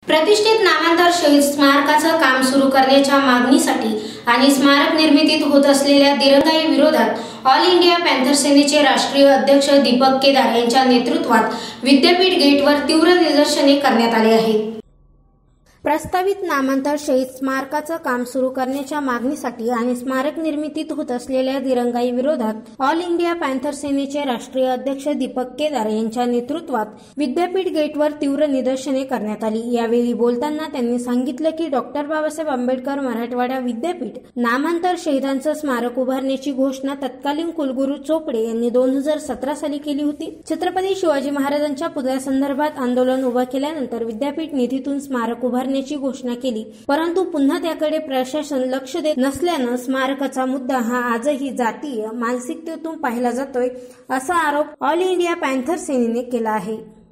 प्रतिष्ठित नामांतर शहीद स्मारकाचं काम सुरू करण्याच्या मागणीसाठी आणि स्मारक निर्मितीत होत असलेल्या दिरंगाई विरोधात ऑल इंडिया पॅन्थर सेनेचे राष्ट्रीय अध्यक्ष दीपक केदार यांच्या नेतृत्वात विद्यापीठ गेटवर तीव्र निदर्शने करण्यात आली आहेत। प्रस्तावित नामांतर शहीद स्मारकाचं काम सुरू करण्याच्या मागणीसाठी आणि स्मारक निर्मितीत होत असलेल्या दिरंगाई विरोधात ऑल इंडिया पॅन्थर सेनेचे राष्ट्रीय अध्यक्ष दीपक केदार यांच्या नेतृत्वात विद्यापीठ गेटवर तीव्र निदर्शने करण्यात आली। यावेळी बोलताना त्यांनी सांगितलं की डॉक्टर बाबासाहेब आंबेडकर मराठवाडा विद्यापीठ नामांतर शहीदांचं स्मारक उभारण्याची घोषणा तत्कालीन कुलगुरू चोपडे यांनी 2017 साली केली होती। छत्रपती शिवाजी महाराजांच्या पुतळ्यासंदर्भात आंदोलन उभं केल्यानंतर विद्यापीठ निधीतून स्मारक उभारण्याची घोषणा केली, परंतु पुन्हा त्याकडे प्रशासन लक्ष देत नसल्यानं स्मारकाचा मुद्दा हा आजही जातीय मानसिकतेतून पाहिला जातोय असा आरोप ऑल इंडिया पॅन्थर सेनेने केला आहे।